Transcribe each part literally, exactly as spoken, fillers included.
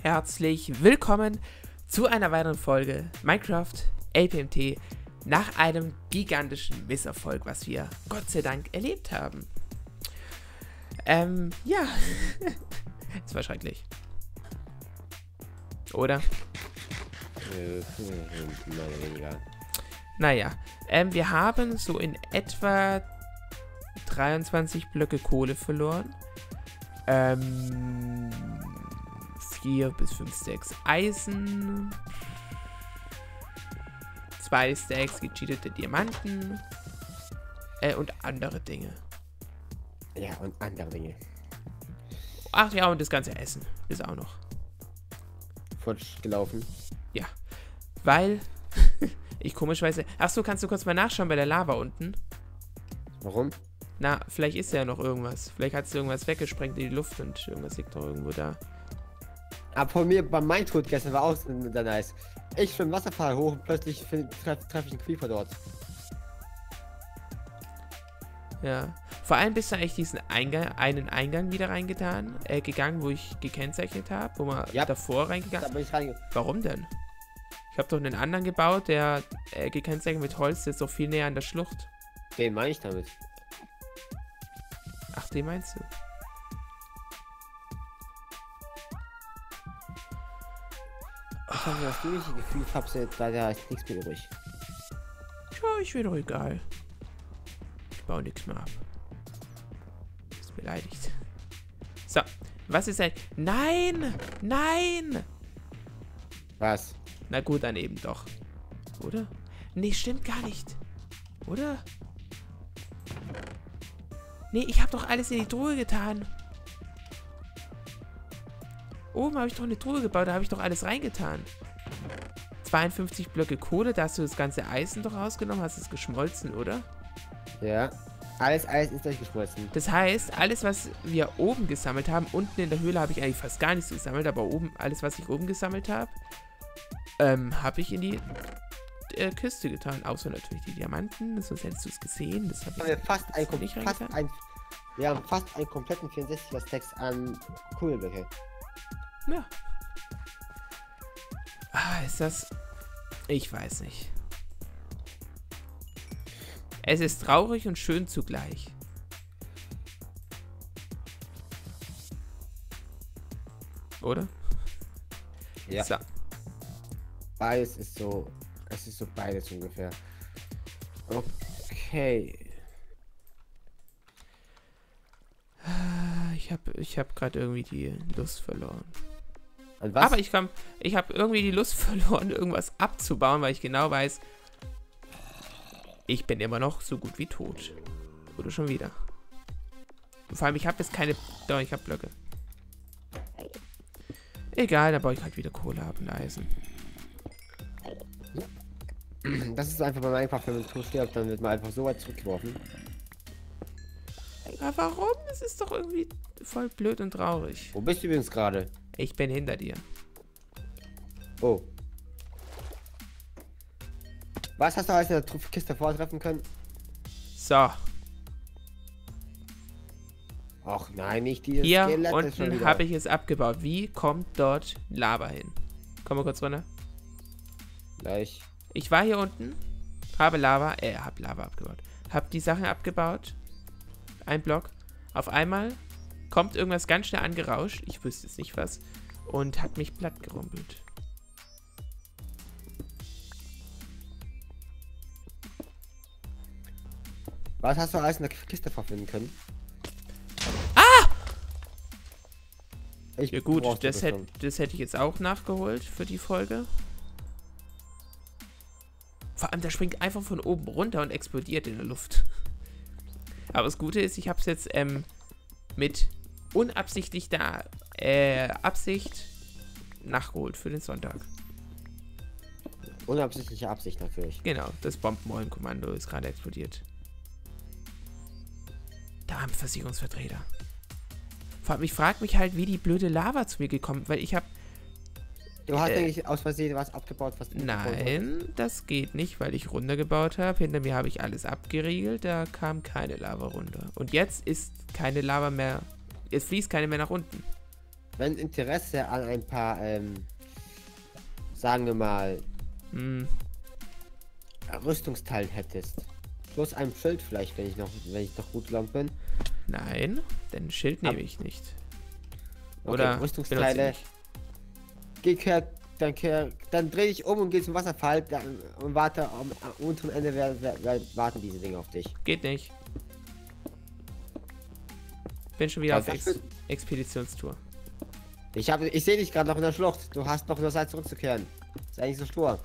herzlich willkommen zu einer weiteren Folge Minecraft L P M T nach einem gigantischen Misserfolg, was wir Gott sei Dank erlebt haben. Ähm, ja. Es war schrecklich. Oder? Äh, mehr oder weniger. Naja, ähm, wir haben so in etwa dreiundzwanzig Blöcke Kohle verloren. Ähm, vier bis fünf Stacks Eisen. Zwei Stacks gecheatete Diamanten. Äh, und andere Dinge. Ja, und andere Dinge. Ach ja, und das ganze Essen ist auch noch. Futsch gelaufen. Ja, weil ich komischweise... Achso, kannst du kurz mal nachschauen bei der Lava unten? Warum? Na, vielleicht ist ja noch irgendwas. Vielleicht hat es irgendwas weggesprengt in die Luft und irgendwas liegt noch irgendwo da. Aber von mir beim Mindtod gestern war auch sehr nice. Ich schwimme Wasserfall hoch und plötzlich treffe treff ich einen Creeper dort. Ja. Vor allem bist du eigentlich diesen Eingang, einen Eingang wieder reingetan, äh, gegangen, wo ich gekennzeichnet habe, wo man Ja. davor reingegangen. Da bin ich reinge... Warum denn? Ich habe doch einen anderen gebaut, der äh, gekennzeichnet mit Holz, der ist doch viel näher an der Schlucht. Den meine ich damit. Ach, den meinst du? Ich habe das ähnliche Gefühl, ich habe da, da ist nichts mehr übrig. Ja, ich will doch egal. Ich baue nichts mehr ab. Ist beleidigt. So, was ist denn? Nein! Nein! Was? Na gut, dann eben doch. Oder? Nee, stimmt gar nicht. Oder? Nee, ich habe doch alles in die Truhe getan. Oben habe ich doch eine Truhe gebaut, da habe ich doch alles reingetan. zweiundfünfzig Blöcke Kohle, da hast du das ganze Eisen doch rausgenommen, hast es geschmolzen, oder? Ja. Alles, alles ist durchgeschmolzen. Das heißt, alles, was wir oben gesammelt haben, unten in der Höhle habe ich eigentlich fast gar nichts gesammelt, aber oben, alles, was ich oben gesammelt habe, ähm, habe ich in die äh, Kiste getan. Außer natürlich die Diamanten, sonst hättest du es gesehen. Das habe ich Wir fast ein, nicht fast reingetan. ein, wir haben fast einen kompletten vierundsechziger Stacks an Kohleblöcke. Ja. Ah, ist das... Ich weiß nicht. Es ist traurig und schön zugleich. Oder? Ja. So. Beides ist so, es ist so beides ungefähr. Okay. Ich habe ich hab gerade irgendwie die Lust verloren. Und was? Aber ich kann, ich habe irgendwie die Lust verloren, irgendwas abzubauen, weil ich genau weiß, ich bin immer noch so gut wie tot. Oder schon wieder. Und vor allem, ich habe jetzt keine... Doch, ich habe Blöcke. Egal, da baue ich halt wieder Kohle ab und Eisen. Das ist einfach mal einfach, wenn man tot stirbt, dann wird man einfach so weit zurückgeworfen. Ja, warum? Es ist doch irgendwie voll blöd und traurig. Wo bist du übrigens gerade? Ich bin hinter dir. Oh. Was hast du alles in der Tru- Kiste vortreffen können? So, Ach nein, nicht dieses hier Skelett ist schon unten wieder- habe ich es abgebaut. Wie kommt dort Lava hin? Komm mal kurz runter. Gleich. Ich war hier unten, habe Lava, äh, habe Lava abgebaut. Habe die Sachen abgebaut. Ein Block. Auf einmal kommt irgendwas ganz schnell angerauscht. Ich wüsste jetzt nicht was. Und hat mich platt gerumpelt. Was hast du alles in der Kiste vorfinden können? Ah! Ich Ja gut, brauchte das, hätt, das hätte ich jetzt auch nachgeholt für die Folge. Vor allem, der springt einfach von oben runter und explodiert in der Luft. Aber das Gute ist, ich habe es jetzt ähm, mit unabsichtlicher äh, Absicht nachgeholt für den Sonntag. Unabsichtliche Absicht natürlich. Genau, das Bombenräumkommando ist gerade explodiert. Da haben Versicherungsvertreter. Vor allem, ich frage mich halt, wie die blöde Lava zu mir gekommen ist, weil ich habe... Du hast Äh, eigentlich aus Versehen was abgebaut, was du nicht gebaut Nein, das geht nicht, weil ich runtergebaut habe. Hinter mir habe ich alles abgeriegelt, da kam keine Lava runter. Und jetzt ist keine Lava mehr... Es fließt keine mehr nach unten. wenn Interesse an ein paar, ähm, sagen wir mal, Hm, Rüstungsteilen hättest. Plus einem Schild vielleicht, wenn ich noch, wenn ich noch gut gelaunt bin. nein, denn Schild nehme ich nicht. Okay, Oder benutze Rüstungsteile. ich nicht. Geh, kehr, dann, kehr, dann dreh dich um und geh zum Wasserfall dann, und warte am, am unteren Ende wer, wer, wer, warten diese Dinge auf dich. Geht nicht. Bin schon wieder Ja, auf Ex dafür- Expeditionstour. Ich habe, ich sehe dich gerade noch in der Schlucht. Du hast noch nur Zeit zurückzukehren. Ist eigentlich so stur.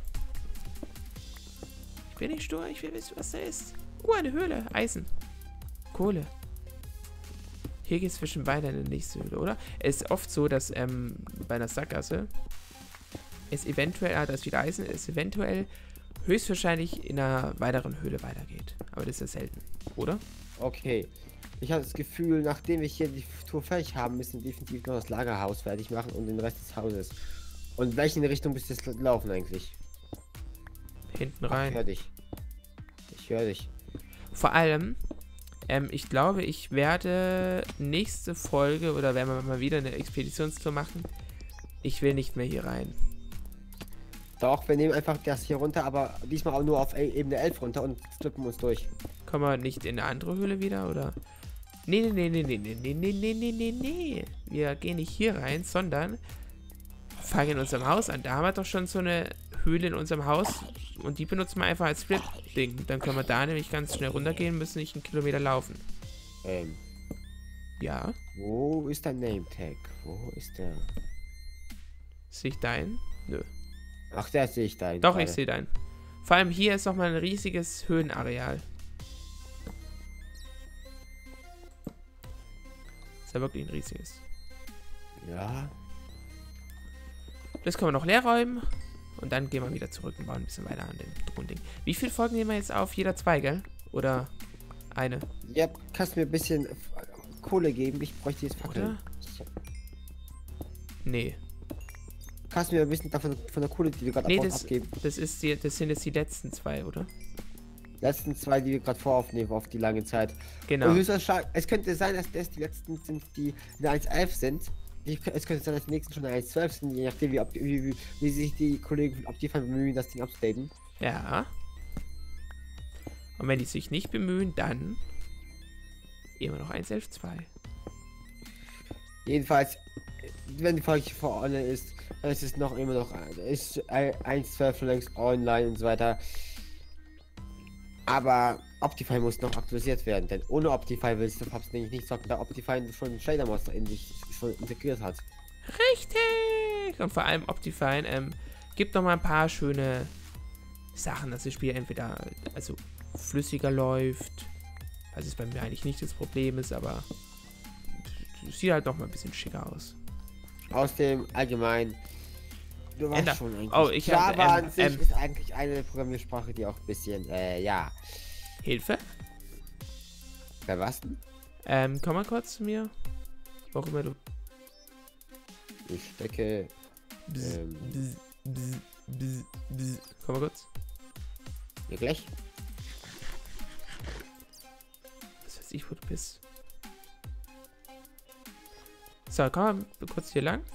Ich bin nicht stur, ich will wissen, was da ist. Oh, eine Höhle. Eisen. Kohle. Hier geht es zwischen beiden in die nächste Höhle, oder? Es ist oft so, dass ähm, bei einer Sackgasse es eventuell, ah, da ist wieder Eisen, es eventuell höchstwahrscheinlich in einer weiteren Höhle weitergeht. Aber das ist ja selten, oder? Okay. Ich habe das Gefühl, nachdem wir hier die Tour fertig haben, müssen wir definitiv noch das Lagerhaus fertig machen und den Rest des Hauses. Und welche Richtung bist du jetzt laufen eigentlich? Hinten Ach, ich rein. höre dich. Ich höre dich. Vor allem, ähm, ich glaube, ich werde nächste Folge, oder werden wir mal wieder eine Expeditionstour machen, ich will nicht mehr hier rein. Doch, wir nehmen einfach das hier runter, aber diesmal auch nur auf E- Ebene elf runter und flippen uns durch. Kommen wir nicht in eine andere Höhle wieder, oder? Nee, nee, nee, nee, nee, nee, nee, nee, nee, nee, nee. Wir gehen nicht hier rein, sondern fangen in unserem Haus an. Da haben wir doch schon so eine Höhle in unserem Haus und die benutzen wir einfach als Split-Ding. Dann können wir da nämlich ganz schnell runtergehen, müssen nicht einen Kilometer laufen. Ähm, Ja, wo ist dein Name-Tag? Wo ist der? sehe ich deinen? Nö. Ach, der sehe ich da. Doch, ich sehe deinen. Vor allem hier ist nochmal ein riesiges Höhenareal. Ist ja wirklich ein riesiges. Ja. Das können wir noch leer räumen. Und dann gehen wir wieder zurück und bauen ein bisschen weiter an dem Drohending. Wie viele Folgen nehmen wir jetzt auf? Jeder zwei, gell? Oder eine? Ja, kannst mir ein bisschen Kohle geben? Ich bräuchte jetzt Fackeln. Oder? Nee. Kannst mir ein bisschen davon von der Kohle, die du gerade Nee, abbaust, das, abgeben? das, ist die, das sind jetzt die letzten zwei, oder? Letzten zwei, die wir gerade voraufnehmen auf die lange Zeit. Genau. Und höchstwahrscheinlich- es könnte sein, dass das die letzten sind, die in der eins elf sind. Die, es könnte sein, dass die nächsten schon in der eins zwölf sind, je nachdem, wie, ob- wie, wie, wie sich die Kollegen auf die Fall bemühen, das Ding abzudaten. Ja. Und wenn die sich nicht bemühen, dann immer noch eins elf zwei. Jedenfalls, wenn die Folge vorne ist, dann ist es noch immer noch ist eins zwölf schon längst online und so weiter. Aber Optifine muss noch aktualisiert werden, denn ohne Optifine willst du Pubs nämlich nicht zocken, da Optifine schon ein Shader Monster in sich schon integriert hat. Richtig! Und vor allem Optifine ähm, gibt noch mal ein paar schöne Sachen, dass das Spiel entweder also flüssiger läuft, was es bei mir eigentlich nicht das Problem ist, aber es sieht halt noch mal ein bisschen schicker aus. Aus dem allgemein, du weißt Ender. schon eigentlich. Oh, ich hab, Java ähm, an sich ähm, ist eigentlich eine Programmiersprache, die auch ein bisschen, äh, ja. Hilfe? Bei was denn? Ähm, komm mal kurz zu mir. Wo auch immer du. Ich stecke. Bzz, Ähm. bzz, bzz, bzz, bzz. Komm mal kurz. Ja, gleich. Was weiß ich, wo du bist. So, komm mal kurz hier lang.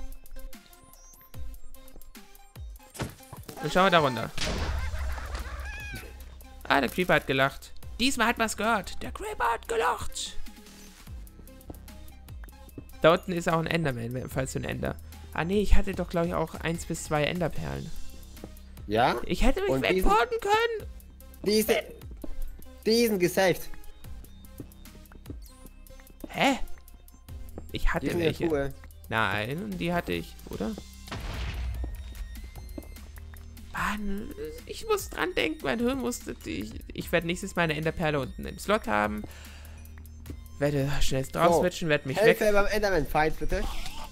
Und schauen wir da runter. Ah, der Creeper hat gelacht. Diesmal hat man's gehört. Der Creeper hat gelacht. Da unten ist auch ein Enderman, falls du ein Ender. Ah nee, ich hatte doch glaube ich auch eins bis zwei Enderperlen. Ja? Ich hätte mich Und diesen- wegporten können. Diese. Diesen gesaved. Hä? Ich hatte Diesen in der welche. Truhe. Nein, die hatte ich, oder? Mann, ich muss dran denken, mein Hirn musste. Ich, ich werde nächstes Mal eine Enderperle unten im Slot haben. Werde schnell drauf So, switchen, werde mich Hilfe weg. beim Enderman Fight, bitte.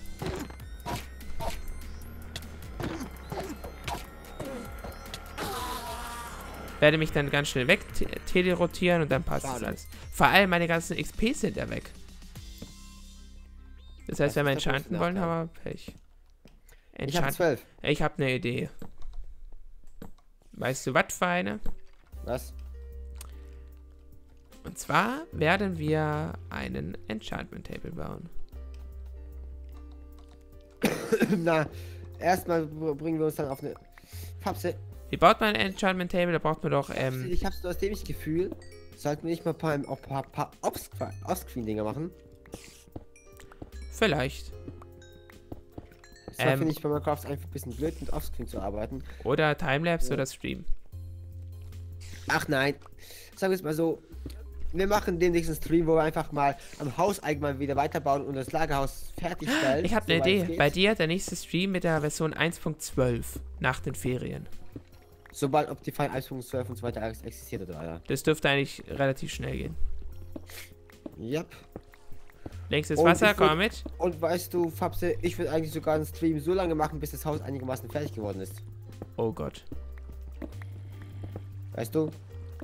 Werde mich dann ganz schnell weg te- telerotieren und dann passt das Schade. alles. Vor allem meine ganzen X P sind ja weg. Das heißt, Das wenn wir ist der enchanten große wollen, Nachteil. haben wir Pech. Ich habe Enchant zwölf. ich habe eine Idee. Weißt du was, Feine? Was? Und zwar werden wir einen Enchantment Table bauen. Na, erstmal bringen wir uns dann auf eine Fapse. Wie baut man ein Enchantment Table? Da braucht man doch, ähm... Ich hab's nur aus dem Gefühl, sollten wir nicht mal ein paar, auch paar, paar Offscreen-Dinger machen. Vielleicht. Das ähm, finde ich bei Minecraft einfach ein bisschen blöd, mit Offscreen zu arbeiten. Oder Timelapse ja. oder Stream. Ach nein. Sagen wir es mal so. Wir machen den nächsten Stream, wo wir einfach mal am Haus allgemein wieder weiterbauen und das Lagerhaus fertigstellen. Ich habe eine Idee. Bei dir der nächste Stream mit der Version eins Punkt zwölf nach den Ferien. Sobald Optifine eins Punkt zwölf und so weiter existiert oder ja. Das dürfte eigentlich relativ schnell gehen. Yep. Links ist Wasser, komm mit. Und weißt du, Fapse, ich würde eigentlich sogar einen Stream so lange machen, bis das Haus einigermaßen fertig geworden ist. Oh Gott. Weißt du?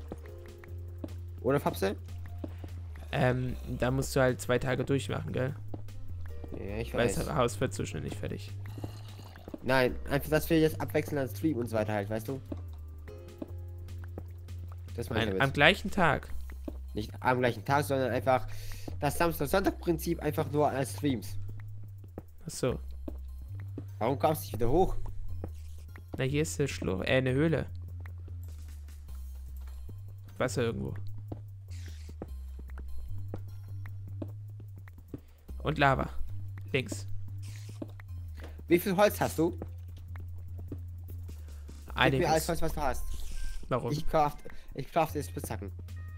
Oder Fapse? Ähm, da musst du halt zwei Tage durchmachen, gell? Ja, ich weiß. weiß. Das Haus wird so schnell nicht fertig. Nein, einfach, dass wir jetzt abwechselnd an Stream und so weiter halt, weißt du? Das meine ich Am gleichen Tag. Nicht am gleichen Tag, sondern einfach das Samstag-Sonntag-Prinzip einfach nur als Streams. Ach so. Warum kommst du nicht wieder hoch? Na, hier ist eine Schlucht, äh, eine Höhle. Wasser irgendwo. Und Lava. Links. Wie viel Holz hast du? Einiges. Gib mir alles Holz, was du hast. Warum? Ich craft, ich craft jetzt Spitzhacken.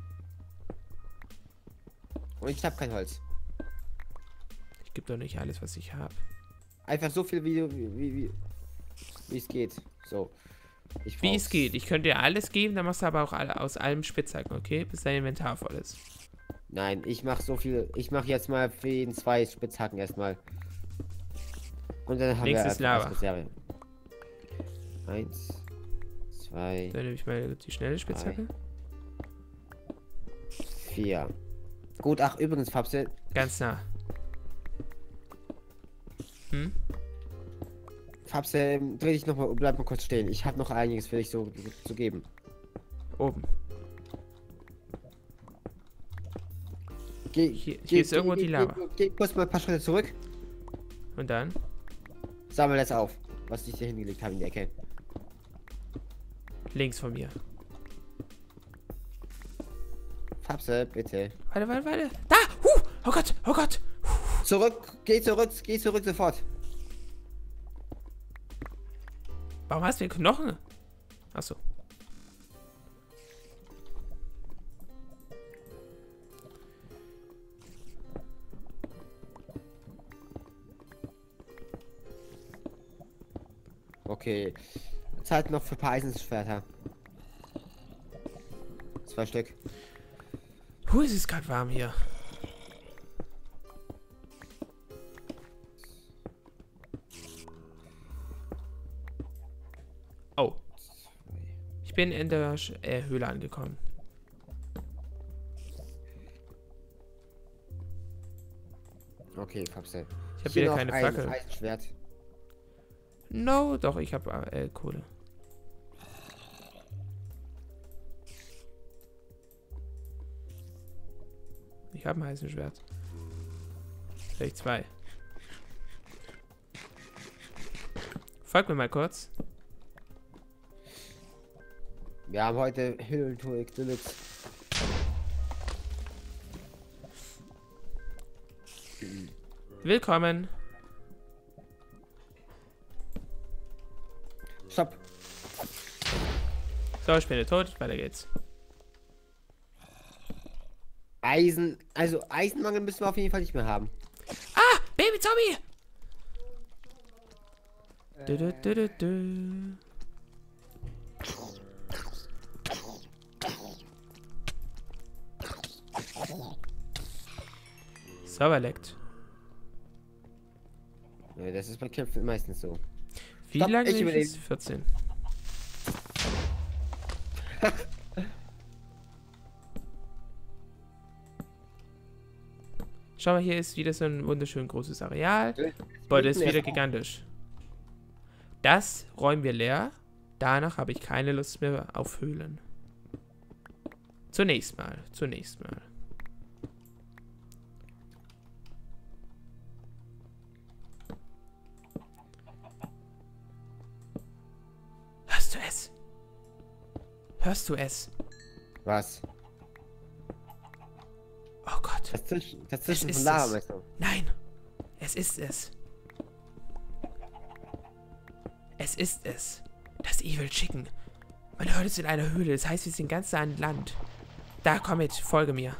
Und ich habe kein Holz. Ich gebe doch nicht alles, was ich habe. Einfach so viel, wie wie wie, wie, wie es geht. So. Ich wie es geht. Ich könnte dir alles geben, dann machst du aber auch alle, aus allem Spitzhacken, okay? Bis dein Inventar voll ist. Nein, ich mache so viel. Ich mache jetzt mal für jeden zwei Spitzhacken erstmal. Und dann haben Links wir ist Lava. Eins, zwei. Dann nehme ich mal die schnelle Spitzhacke. Drei, vier. Gut, ach übrigens, Fapse. Ganz nah. Hm? Fapse, dreh dich noch mal, bleib mal kurz stehen. Ich habe noch einiges für dich so zu geben. Oben. Geh, hier geh, hier ist geh, irgendwo geh, die Lava. Geh, geh kurz mal ein paar Schritte zurück. Und dann? Sammel das auf, was ich dir hingelegt habe in die Ecke. Links von mir. Fapse, bitte. Warte, warte, warte. Da! Huh! Oh Gott! Oh Gott! Zurück! Geh zurück! Geh zurück sofort! Warum hast du den Knochen? Achso. Okay. Zeit noch für ein paar Eisenschwerter. Zwei Stück. Puh, es ist gerade warm hier. Oh. Ich bin in der Sch äh, Höhle angekommen. Okay, Fapse. Ich habe wieder keine ein Fackel. Eisenschwert. No, doch, ich habe äh, Kohle. Ich habe ein Eisenschwert. Vielleicht zwei. Folgt mir mal kurz. Wir haben heute Höhlentour Deluxe. Willkommen. Stopp. So, ich bin tot. Weiter geht's. Eisen, also Eisenmangel müssen wir auf jeden Fall nicht mehr haben. Ah, Baby Zombie! Äh. Du, du, du, du, du. Server leckt. Ja, das ist bei Kämpfen meistens so. Wie Stopp, lange ich ist es? vierzehn. Schau mal, hier ist wieder so ein wunderschön großes Areal. Boah, das ist wieder gigantisch. Das räumen wir leer. Danach habe ich keine Lust mehr auf Höhlen. Zunächst mal. Zunächst mal. Hörst du es? Was? Oh Gott. Das Zischen, das Zischen Es von ist Lava, es. meinst du? Nein. Es ist es. Es ist es. Das Evil Chicken. Man hört es in einer Höhle. Das heißt, wir sind ganz nah an Land. Da, komm mit. Folge mir.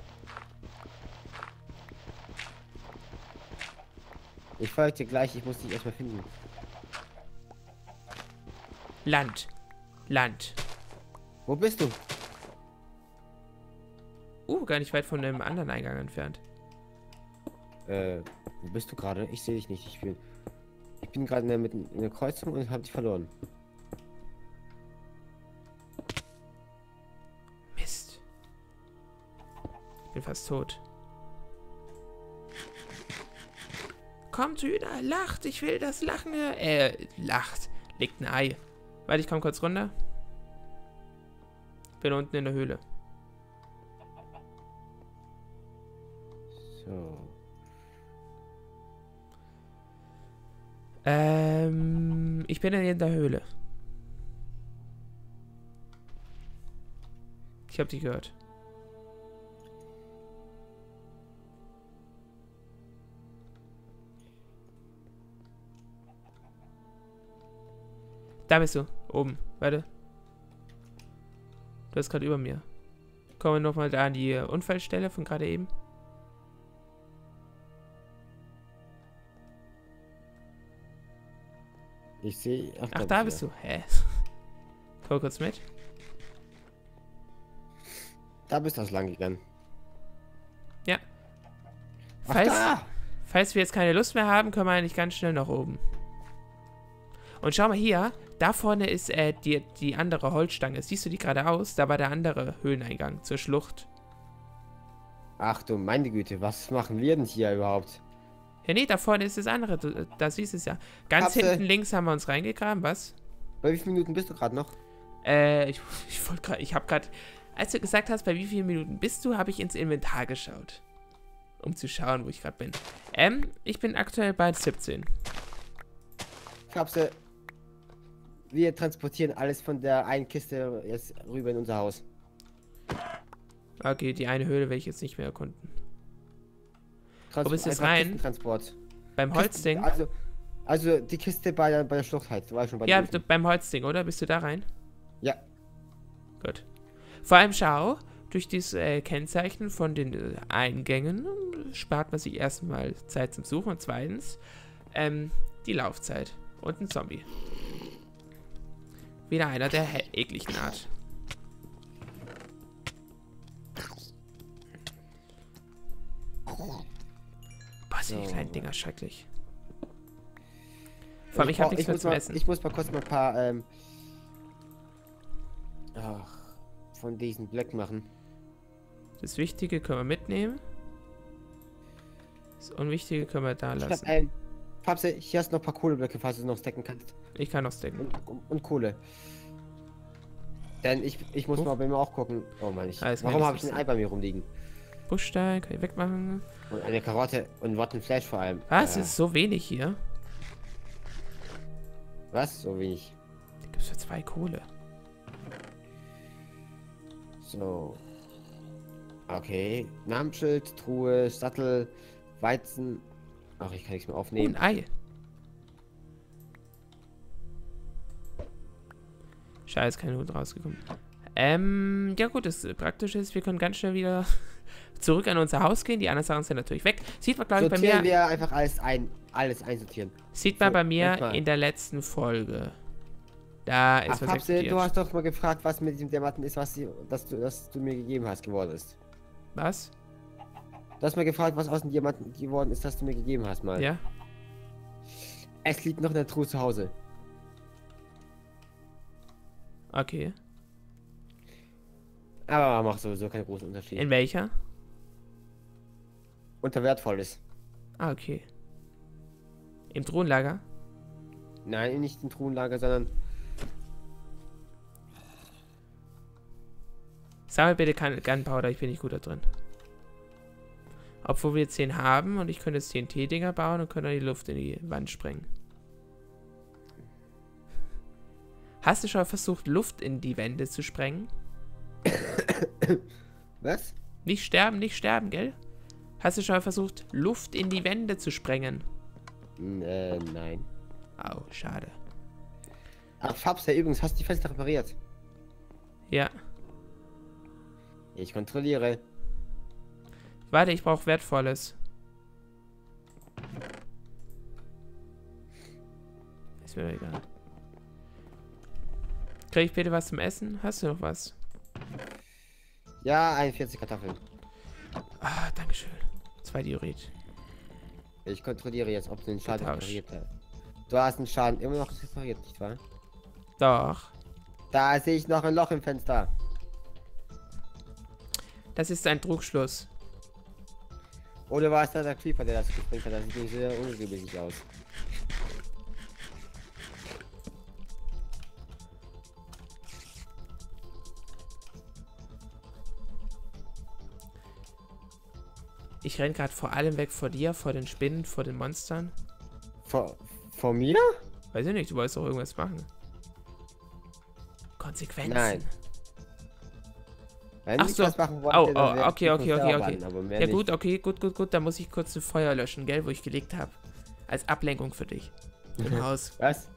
Ich folge dir gleich. Ich muss dich erstmal finden. Land. Land. Wo bist du? Uh, gar nicht weit von dem anderen Eingang entfernt. Äh, wo bist du gerade? Ich sehe dich nicht. Ich bin, ich bin gerade in der, mitten in der Kreuzung und habe dich verloren. Mist. Ich bin fast tot. Kommt Hühner, lacht. Ich will das Lachen. Äh, lacht. Legt ein Ei. Warte, ich komm kurz runter. Bin unten in der Höhle. So. Ähm, ich bin in der Höhle. Ich hab dich gehört. Da bist du, oben. Warte. Du bist gerade über mir. Kommen wir nochmal da an die Unfallstelle von gerade eben. Ich sehe. Ach, Ach, da, da bist bist du. Hä? Komm kurz mit. Da bist du aus lang gegangen. Ja. Ach, Falls, da! falls wir jetzt keine Lust mehr haben, können wir eigentlich ganz schnell nach oben. Und schau mal hier. Da vorne ist äh, die, die andere Holzstange. Siehst du die geradeaus? Da war der andere Höhleneingang zur Schlucht. Ach du meine Güte, was machen wir denn hier überhaupt? Ja, nee, da vorne ist das andere. Du, da siehst du es ja. Ganz Kapsel. hinten links haben wir uns reingegraben. Was? Bei wie vielen Minuten bist du gerade noch? Äh, ich, ich wollte gerade, ich habe gerade, als du gesagt hast, bei wie vielen Minuten bist du, habe ich ins Inventar geschaut. Um zu schauen, wo ich gerade bin. Ähm, ich bin aktuell bei siebzehn. Kapsel. Wir transportieren alles von der einen Kiste jetzt rüber in unser Haus. Okay, die eine Höhle werde ich jetzt nicht mehr erkunden. Trans Wo bist du jetzt einfach rein? Kistentransport. Beim Holzding? Also, also die Kiste bei der, bei der Schlucht halt. Du warst schon bei Ja, der du, beim Holzding, oder? Bist du da rein? Ja. Gut. Vor allem schau, durch dieses äh, Kennzeichen von den äh, Eingängen äh, spart man sich erstmal Zeit zum Suchen und zweitens ähm, die Laufzeit. Und ein Zombie. Wieder einer der ekligen Art. Boah, sind die So. kleinen Dinger schrecklich. Vor allem, ich habe brauch- nichts mehr muss zum mal, Essen. Ich muss mal kurz mal ein paar ähm, ach, von diesen Blöcken machen. Das Wichtige können wir mitnehmen. Das Unwichtige können wir da Ich hab, lassen. ähm, Papse, hier hast du noch ein paar Kohleblöcke, falls du es noch stacken kannst. Ich kann noch stacken. Und, und, und Kohle. Denn ich, ich muss Uff. mal bei mir auch gucken. Oh Mann, ich, Alles warum klar, habe ich das ein ist- Ei bei mir rumliegen? Buschstein kann ich wegmachen. Und eine Karotte und Rotten Fleisch vor allem. Was? Äh, Ist so wenig hier? was? So wenig. Da gibt es für zwei Kohle. So. Okay. Namensschild, Truhe, Sattel, Weizen. Ach, ich kann nichts mehr Oh, aufnehmen. ein Ei. Scheiße, kein Hut rausgekommen. Ähm, ja gut, das Praktische ist, wir können ganz schnell wieder zurück an unser Haus gehen. Die anderen Sachen sind natürlich weg. Sieht man, glaube ich, bei Sortieren mir, wir einfach alles ein, alles einsortieren. sieht man so, bei mir manchmal. in der letzten Folge. Da ist Ach, was Papse, explodiert. du hast doch mal gefragt, was mit diesem Diamanten ist, was sie, das, du, das du mir gegeben hast, geworden ist. Was? Du hast mal gefragt, was aus dem Diamanten geworden ist, das du mir gegeben hast, mal. Ja? Es liegt noch in der Truhe zu Hause. Okay. Aber macht sowieso keinen großen Unterschied. In welcher? Unter wertvoll ist. Ah, okay. Im Drohnenlager? Nein, nicht im Truhenlager, sondern Sammel bitte kein Gunpowder, ich bin nicht gut da drin. Obwohl wir jetzt den haben und ich könnte jetzt T N T-Dinger bauen und können dann die Luft in die Wand sprengen. Hast du schon mal versucht, Luft in die Wände zu sprengen? Was? Nicht sterben, nicht sterben, gell? Hast du schon mal versucht, Luft in die Wände zu sprengen? N äh, nein. Au, schade. Ach, Fabs, ja, übrigens, hast du die Fenster repariert? Ja. Ich kontrolliere. Warte, ich brauche Wertvolles. Ist mir doch egal. Krieg ich bitte was zum Essen? Hast du noch was? Ja, einundvierzig Kartoffeln. Ah, dankeschön. Zwei Diorit. Ich kontrolliere jetzt, ob du den Schaden Getausch. repariert hast. Du hast den Schaden immer noch repariert, nicht wahr? Doch. Da sehe ich noch ein Loch im Fenster. Das ist ein Trugschluss. Oder war es da der Creeper, der das gesprengt hat? Das sieht nicht sehr unregelmäßig aus. Ich renn gerade vor allem weg vor dir, vor den Spinnen, vor den Monstern. Vor, vor mir? Weiß ich nicht, du wolltest doch irgendwas machen. Konsequenzen. Nein. Wenn Ach ich so. was machen Oh, wollte, dann oh, wär okay, ich okay, von okay, Server okay. an, aber mehr Ja nicht. gut, okay, gut, gut, gut. Da muss ich kurz ein Feuer löschen, gell, wo ich gelegt habe. Als Ablenkung für dich. Im Haus. Was?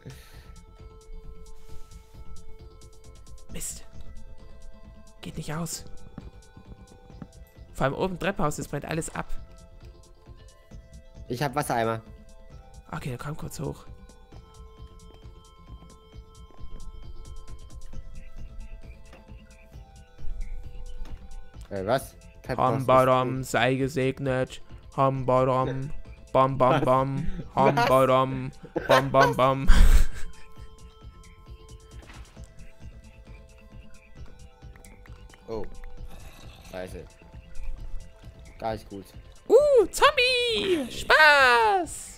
Mist. Geht nicht aus. Vor allem oben Treppenhaus, das brennt alles ab. Ich habe Wassereimer. Okay, dann komm kurz hoch. Äh, was? Kein Hambaram, sei gesegnet. Hambaram, bam bam bam. Hambaram, bam bam bam. Oh. Scheiße. Gar nicht gut. Uh, Zombie! Spaß!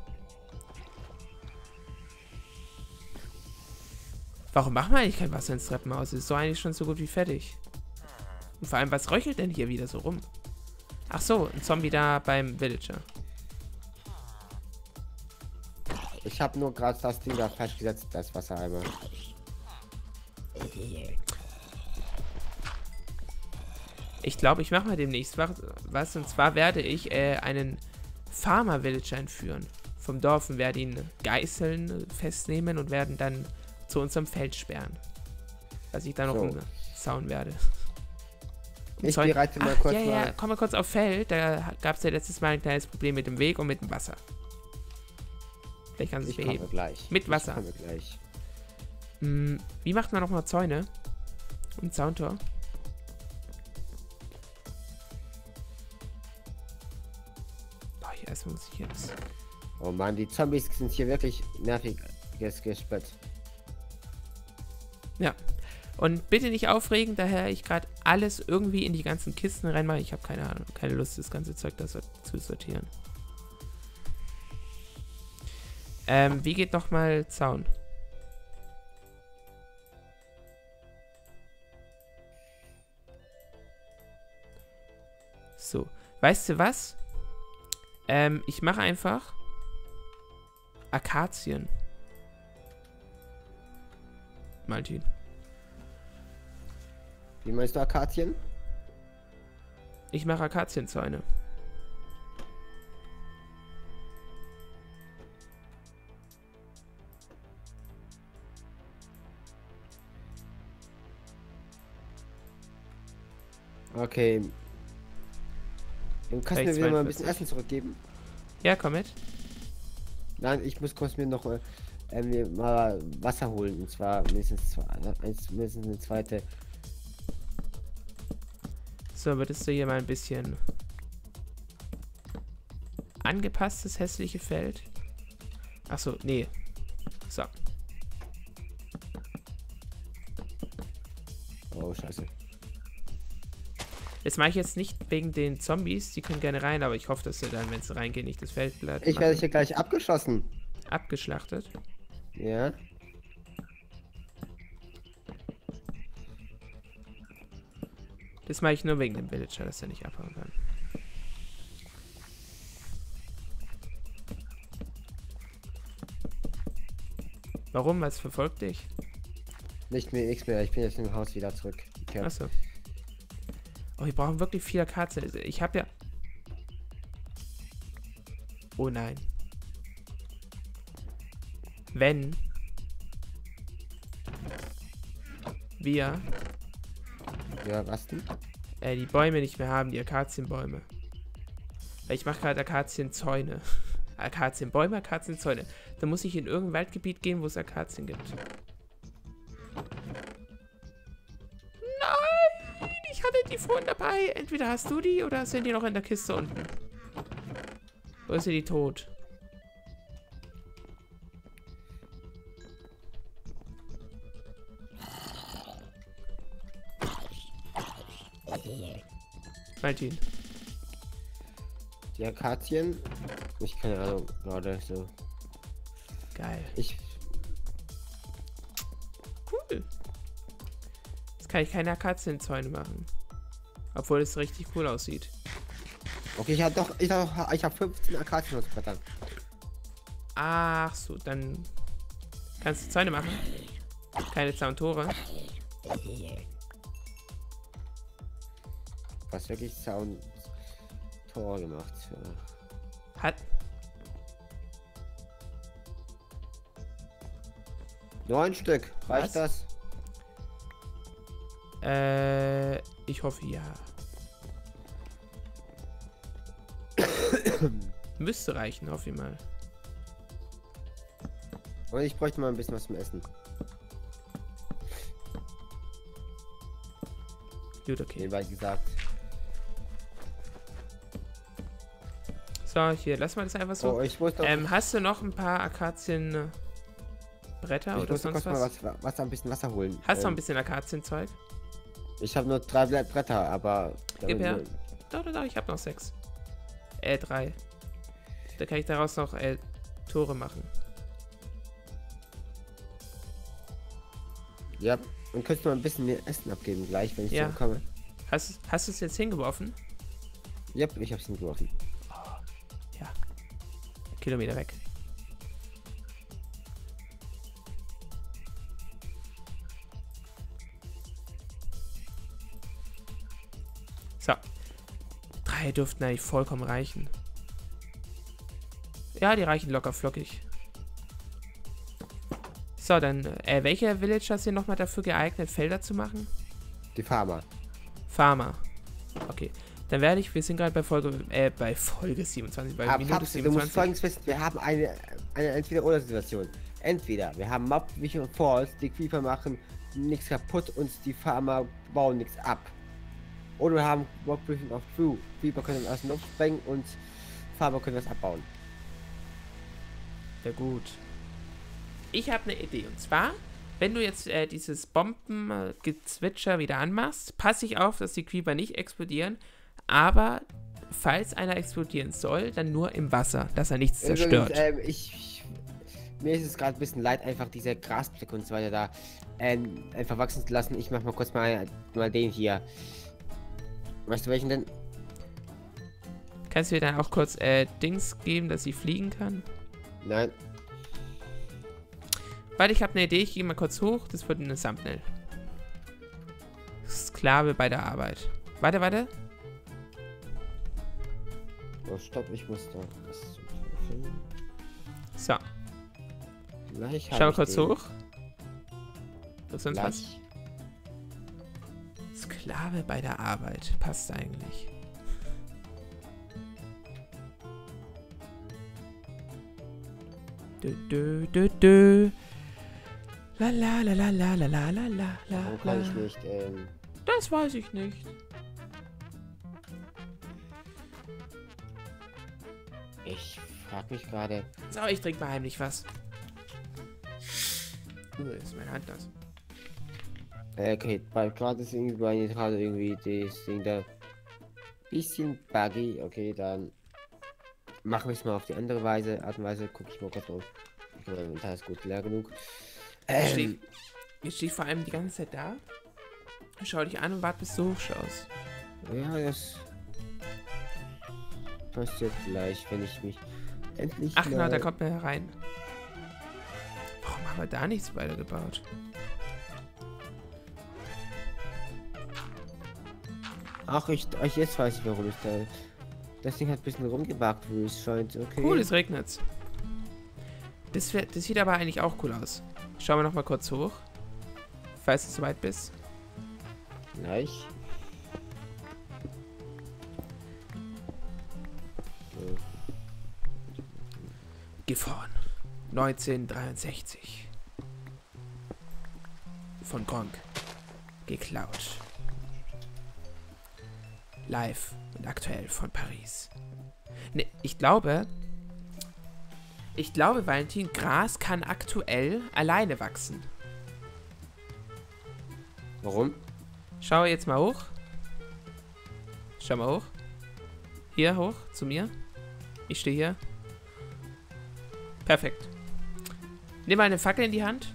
Warum machen wir eigentlich kein Wasser ins Treppenhaus? Das ist doch eigentlich schon so gut wie fertig. Und vor allem, was röchelt denn hier wieder so rum? Ach so, ein Zombie da beim Villager. Ich habe nur gerade das Ding da falsch gesetzt, das Wassereimer. Ich glaube, ich mache mal demnächst was. Und zwar werde ich äh, einen Farmer-Villager entführen. Vom Dorf und werde ihn geißeln, festnehmen und werden dann zu unserem Feld sperren. Was ich dann noch So. umsauen werde. Ich Zoll- bereite mal Ach, kurz ja, ja, mal. komm mal kurz auf Feld. Da gab es ja letztes Mal ein kleines Problem mit dem Weg und mit dem Wasser. Vielleicht kannst du es Ich komme beheben. gleich. Mit Wasser. Ich komme gleich. Hm, wie macht man nochmal Zäune? Und Zauntor? Boah, hier erstmal muss ich jetzt. Oh Mann, die Zombies sind hier wirklich nerviges Gespött. Ja. Und bitte nicht aufregen, daher ich gerade alles irgendwie in die ganzen Kisten reinmache. Ich habe keine Ahnung, keine Lust, das ganze Zeug da so, zu sortieren. Ähm, wie geht nochmal Zaun? So. Weißt du was? Ähm, ich mache einfach Akazien. Martin. Wie meinst du Akazien? Ich mache Akazienzäune. Okay. Dann kannst du mir Rechts wieder mal ein bisschen zweiundvierzig. Essen zurückgeben. Ja, komm mit. Nein, ich muss kurz mir noch äh, äh, mir mal Wasser holen. Und zwar mindestens, zwei, eins, mindestens eine zweite. So, würdest du hier mal ein bisschen angepasstes hässliche Feld? Achso, nee. So. Oh, scheiße. Das mache ich jetzt nicht wegen den Zombies. Die können gerne rein, aber ich hoffe, dass sie dann, wenn sie reingehen, nicht das Feldblatt Ich werde hier gleich abgeschossen. abgeschlachtet. Ja. Das mache ich nur wegen dem Villager, dass er nicht abhauen kann. Warum? Was verfolgt dich? Nicht mehr, nichts mehr. Ich bin jetzt im Haus wieder zurück. Okay. Achso. Oh, wir brauchen wirklich vier Akazienholz. Ich habe ja... Oh nein. Wenn wir Ja, was denn? äh, die Bäume nicht mehr haben, die Akazienbäume. Weil ich mache gerade Akazienzäune. Akazienbäume, Akazienzäune. Da muss ich in irgendein Waldgebiet gehen, wo es Akazien gibt. Nein! Ich hatte die vorhin dabei. Entweder hast du die oder sind die noch in der Kiste unten. Oder sind die tot? Martin. Die Akazien? Ich keine Ahnung, gerade so. Geil. Ich. Cool. Jetzt kann ich keine Akazienzäune machen. Obwohl es richtig cool aussieht. Okay, ich habe doch, ich habe ich hab fünfzehn Akazienholzbretter. Ach so, dann kannst du Zäune machen. Keine Zauntore. Was wirklich Sound Tor gemacht. Ja. Hat. Neun Stück. Reicht Was? das? Äh, ich hoffe ja. Müsste reichen, hoffe ich mal. Und ich bräuchte mal ein bisschen was zum Essen. Gut, okay. Nebenbei gesagt. So, hier, lass mal das einfach so. Oh, ich muss doch. Ähm, hast du noch ein paar Akazienbretter ich oder muss doch sonst kurz mal was? was, was, ein bisschen Wasser holen. Hast du noch ähm, ein bisschen Akazienzeug? Ich habe nur drei Ble- Bretter, aber. Gib her. Doch, doch, doch, ich habe noch sechs. Äh, drei. Da kann ich daraus noch äh, Tore machen. Ja, und könntest du mal ein bisschen mehr Essen abgeben gleich, wenn ich Ja. zurückkomme. Hast, hast du es jetzt hingeworfen? Ja, ich hab's hingeworfen. Ja. Kilometer weg. So. Drei dürften eigentlich vollkommen reichen. Ja, die reichen locker flockig. So, dann, äh, welcher Villager ist hier nochmal dafür geeignet, Felder zu machen? Die Farmer. Farmer. Okay. Dann werde ich, wir sind gerade bei Folge, äh, bei Folge siebenundzwanzig, bei Aber Minute Papst, du musst siebenundzwanzig. folgendes wissen, wir haben eine, eine Entweder-Oder-Situation. Entweder wir haben Mob Vision Falls, die Creeper machen nichts kaputt und die Farmer bauen nichts ab. Oder wir haben Mob Vision of True. Creeper können aus der Luft sprengen und Farmer können was abbauen. Ja gut. Ich habe eine Idee. Und zwar, wenn du jetzt äh, dieses Bomben-Gezwitscher wieder anmachst, passe ich auf, dass die Creeper nicht explodieren. Aber falls einer explodieren soll, dann nur im Wasser, dass er nichts zerstört. Übrigens, ähm, ich, ich, mir ist es gerade ein bisschen leid, einfach diese Grasblicke und so weiter da ähm, einfach wachsen zu lassen. Ich mach mal kurz mal, mal den hier. Weißt du welchen denn? Kannst du mir dann auch kurz äh, Dings geben, dass sie fliegen kann? Nein. Weil ich habe eine Idee, ich gehe mal kurz hoch, das wird eine Thumbnail. Sklave bei der Arbeit. Warte, warte. Oh, stopp, ich muss da was finden. So, Gleich schau hab kurz ich den. hoch. Ist sonst was? Gleich. Sklave bei der Arbeit. Passt eigentlich. Dö, dö, dö, dö. La la la la la la la la la la. Warum kann ich nicht, ähm... Das weiß ich nicht. Ich frag mich gerade... So, ich trinke mal heimlich was. Uh, das ist meine Hand das. Äh, okay, bei gerade ist irgendwie bei mir gerade irgendwie das Ding da... Bisschen buggy. Okay, dann... Machen wir es mal auf die andere Weise, Art und Weise. Guck ich mal kurz auf. Da ist gut leer genug. Jetzt stehe Ähm, ich, steh ich vor allem die ganze Zeit da. Schau dich an und warte, bis du hochschaust. ja, das... passiert gleich, wenn ich mich endlich Ach na, mal- da kommt mir herein. Warum haben aber da nichts weitergebaut. Ach, ich, ich jetzt weiß ich, warum ich da... Das Ding hat ein bisschen rumgebackt, wie es scheint. Okay. Cool, es regnet. Das, wär, das sieht aber eigentlich auch cool aus. Schauen wir noch mal kurz hoch. Falls du soweit bist. Gleich. So. Gefahren. neunzehnhundertdreiundsechzig. Von Gronk. Geklaut. Live und aktuell von Paris. Ne, ich glaube... Ich glaube, Valentin, Gras kann aktuell alleine wachsen. Warum? Schau jetzt mal hoch. Schau mal hoch. Hier hoch, zu mir. Ich stehe hier. Perfekt. Nimm mal eine Fackel in die Hand.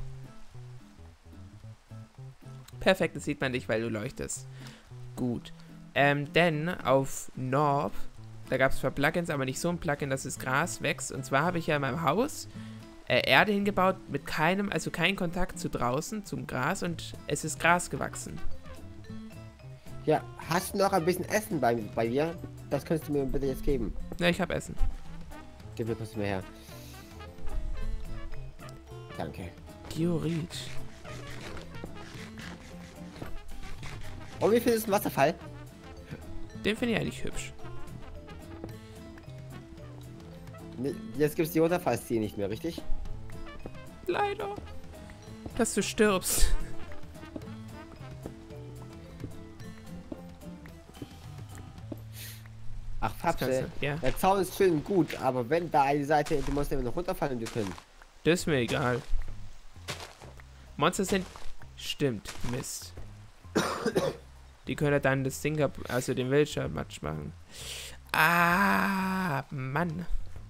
Perfekt, das sieht man nicht, weil du leuchtest. Gut. Ähm, denn auf Norb, da gab es zwar Plugins, aber nicht so ein Plugin, dass das Gras wächst. Und zwar habe ich ja in meinem Haus äh, Erde hingebaut mit keinem, also kein Kontakt zu draußen, zum Gras, und es ist Gras gewachsen. Ja, hast du noch ein bisschen Essen bei, bei dir? Das könntest du mir bitte jetzt geben. Ja, ich habe Essen. Gib mir kurz mehr her. Danke. Diorit. Und wie findest du den Wasserfall? Den finde ich eigentlich hübsch. Ne, jetzt gibt es die Runterfallstil nicht mehr, richtig? Leider. Dass du stirbst. Ach, Fapse, Ja. der Zaun ist schön und gut, aber wenn da eine Seite, du musst immer noch runterfallen und du können. Das ist mir egal. Monster sind... Stimmt, Mist. Die können ja dann das Ding, ab- also den Villager-Match machen. Ah, Mann.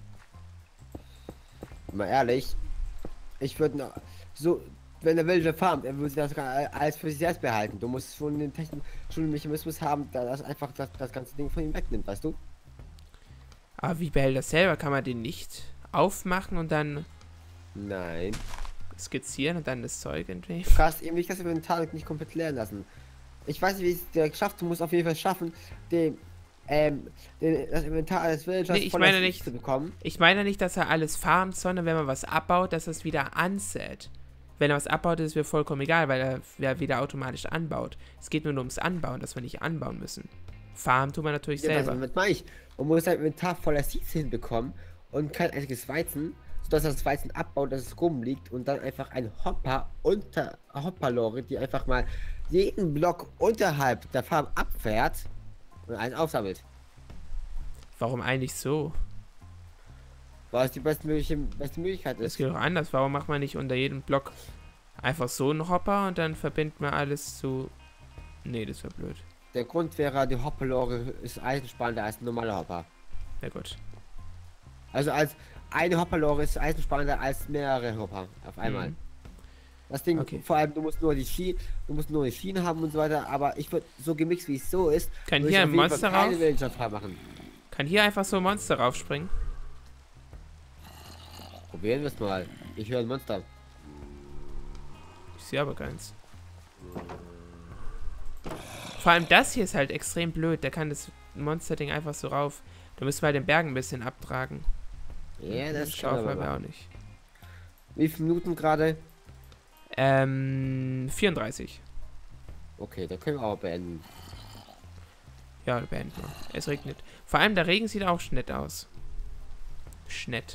Mal ehrlich, ich würde noch so, wenn der Villager farmt, er würde das alles für sich selbst behalten. Du musst schon den Technik, schon den Mechanismus haben, der das einfach das, das ganze Ding von ihm wegnimmt, weißt du? Aber wie behält das selber? Kann man den nicht aufmachen und dann Nein. skizzieren und dann das Zeug irgendwie? Du kannst eben nicht das Inventar nicht komplett leeren lassen. Ich weiß nicht, wie es der geschafft, du musst auf jeden Fall schaffen, den, ähm, den, das Inventar des Villagers Nee, ich voller meine Seeds nicht- zu bekommen. Ich meine nicht, dass er alles farmt, sondern wenn man was abbaut, dass er es wieder ansät. Wenn er was abbaut, ist es mir vollkommen egal, weil er ja wieder automatisch anbaut. Es geht nur ums Anbauen, dass wir nicht anbauen müssen. Farmen tun wir natürlich Ja, selber. das meine ich. Und muss sein Inventar voller Seeds hinbekommen und kein einziges Weizen, sodass das Weizen abbaut, dass es rumliegt und dann einfach ein Hopper unter Hopperlore, die einfach mal jeden Block unterhalb der Farm abfährt und einen aufsammelt. Warum eigentlich so? Weil es die bestmögliche beste Möglichkeit Das ist. geht doch anders. Warum macht man nicht unter jedem Block einfach so einen Hopper und dann verbindet man alles zu... Nee, das wäre blöd. Der Grund wäre, die Hopperlore ist eisenspannender als ein normaler Hopper. Ja gut. Also als eine Hopperlore ist eisenspannender als mehrere Hopper auf einmal. Mhm. Das Ding, Okay. vor allem, du musst nur die Schienen, du musst nur die Schienen haben und so weiter, aber ich würde so gemixt, wie es so ist, Kann würde hier ich ein auf jeden Fall Monster keine rauf? Villager-Farm machen. Kann hier einfach so ein Monster raufspringen? Probieren wir es mal. Ich höre ein Monster. Ich sehe aber keins. Vor allem das hier ist halt extrem blöd. Der kann das Monster-Ding einfach so rauf. Da müssen wir halt den Berg ein bisschen abtragen. Ja, das schaffen schauen wir wir mal. auch nicht. Wie viele Minuten gerade? Ähm, vierunddreißig. Okay, da können wir auch beenden. Ja, beenden wir. Es regnet. Vor allem der Regen sieht auch nett aus. Schnett.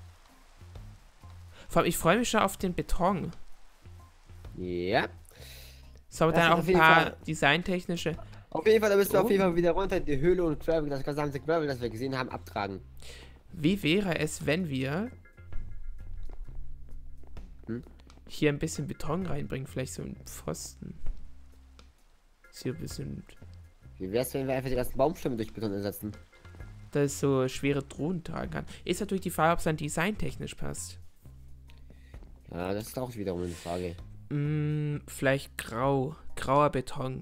Vor allem, ich freue mich schon auf den Beton. Ja. So, aber Das dann ist auch auf ein jeden paar Fall- designtechnische. Auf jeden Fall, da bist du Oh. auf jeden Fall wieder runter in die Höhle und Gravel, das gesamte Gravel, das wir gesehen haben, abtragen. Wie wäre es, wenn wir Hm? hier ein bisschen Beton reinbringen? Vielleicht so einen Pfosten. Ist hier ein bisschen... Wie wär's, wenn wir einfach die ganzen Baumstämme durch Beton ersetzen? dass es so schwere Drohnen tragen kann. Ist natürlich die Frage, ob es dann designtechnisch passt. Ja, das ist auch wiederum eine Frage. Mm, vielleicht grau. Grauer Beton.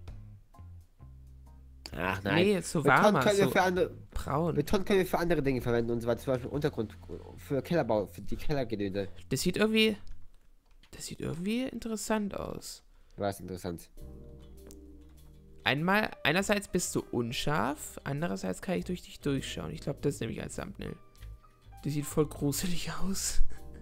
Ach nein. Nee, so Beton warmer, können wir so für andere, braun. Beton können wir für andere Dinge verwenden und zwar zum Beispiel Untergrund für Kellerbau, für die Kellergedöde. Das sieht irgendwie Das sieht irgendwie interessant aus. Was interessant. Einmal, einerseits bist du unscharf, andererseits kann ich durch dich durchschauen. Ich glaube, das ist nämlich als Thumbnail. Das sieht voll gruselig aus.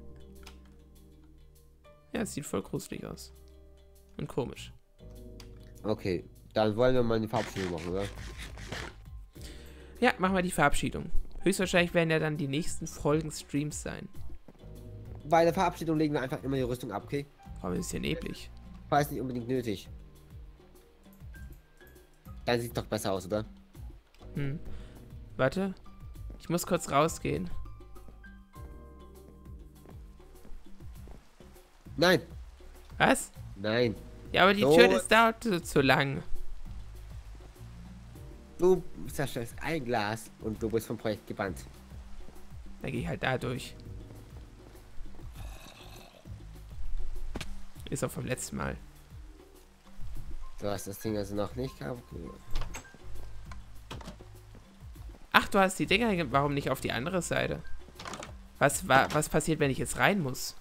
Ja, es sieht voll gruselig aus. Und komisch. Okay, dann wollen wir mal eine Verabschiedung machen, oder? Ja, machen wir die Verabschiedung. Höchstwahrscheinlich werden ja dann die nächsten Folgen Streams sein. Bei der Verabschiedung legen wir einfach immer die Rüstung ab, okay? Warum ist es hier neblig? War es nicht unbedingt nötig. Dann sieht es doch besser aus, oder? Hm. Warte. Ich muss kurz rausgehen. Nein! Was? Nein. Ja, aber die So. Tür ist dauert so zu lang. Du zerstörst ein Glas und du bist vom Projekt gebannt. Dann gehe ich halt da durch. Ist auch vom letzten Mal. Du hast das Ding also noch nicht gehabt. Ach, du hast die Dinger. ge- Warum nicht auf die andere Seite? Was, wa, was passiert, wenn ich jetzt rein muss?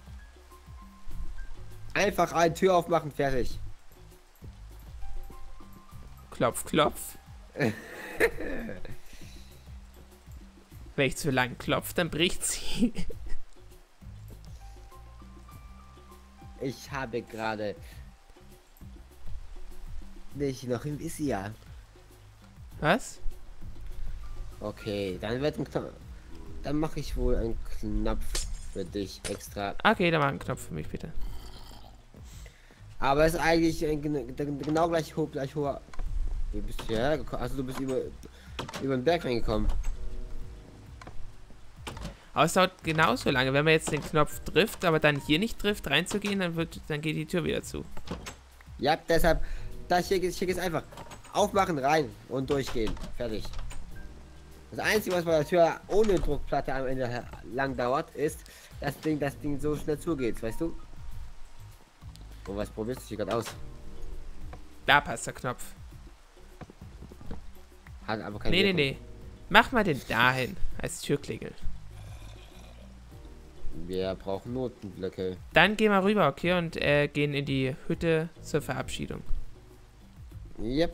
Einfach eine Tür aufmachen, fertig. Klopf, klopf. Wenn ich zu lang klopfe, dann bricht sie. Ich habe gerade nicht noch im Isia. Was? Okay, dann wird ein Knopf. Dann mache ich wohl einen Knopf für dich extra. Okay, dann mach einen Knopf für mich, bitte. Aber es ist eigentlich ein, gen- der- genau gleich hoch, gleich hoher. Wie bist du hierher gekommen? Also du bist über über den Berg reingekommen. Aber es dauert genauso lange. Wenn man jetzt den Knopf trifft, aber dann hier nicht trifft, reinzugehen, dann wird, dann geht die Tür wieder zu. Ja, deshalb, das hier, hier ist einfach aufmachen, rein und durchgehen. Fertig. Das Einzige, was bei der Tür ohne Druckplatte am Ende lang dauert, ist, dass das Ding, das Ding so schnell zugeht, weißt du? Und was probierst du hier gerade aus? Da passt der Knopf. Hat aber keine Nee, nee, Wirkung. nee. Mach mal den dahin, als Türklingel. Wir brauchen Notenblöcke. Dann gehen wir rüber, okay, und äh, gehen in die Hütte zur Verabschiedung. Yep.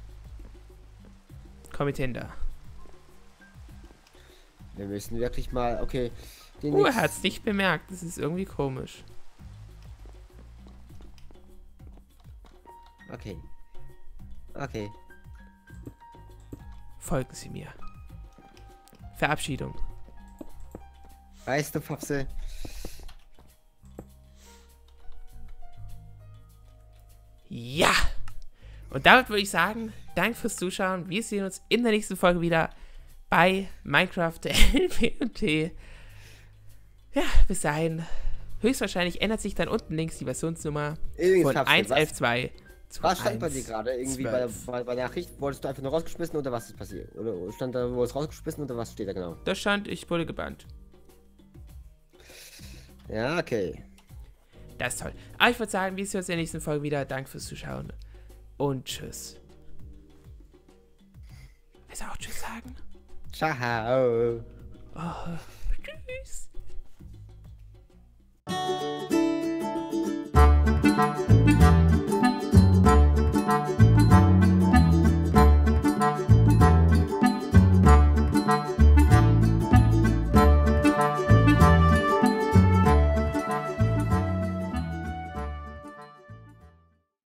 Komm mit hin da. Wir müssen wirklich mal, okay. Den Uh, er nächsten- hat's nicht bemerkt. Das ist irgendwie komisch. Okay. Okay. Folgen Sie mir. Verabschiedung. Weißt du, Popse? Ja! Und damit würde ich sagen, danke fürs Zuschauen. Wir sehen uns in der nächsten Folge wieder bei Minecraft L P und T. Ja, bis dahin. Höchstwahrscheinlich ändert sich dann unten links die Versionsnummer Übrigens, von Popse, eins Punkt elf was, Punkt zwei zu was stand bei dir eins gerade? Irgendwie Punkt bei, zwölf. bei, bei der Nachricht? Wurdest du einfach nur rausgeschmissen oder was ist passiert? Oder stand da, wo es rausgeschmissen oder was steht da genau? Da stand, ich wurde gebannt. Ja, okay. Das ist toll. Aber ich würde sagen, wir sehen uns in der nächsten Folge wieder. Danke fürs Zuschauen. Und tschüss. Willst du auch tschüss sagen? Ciao. Oh.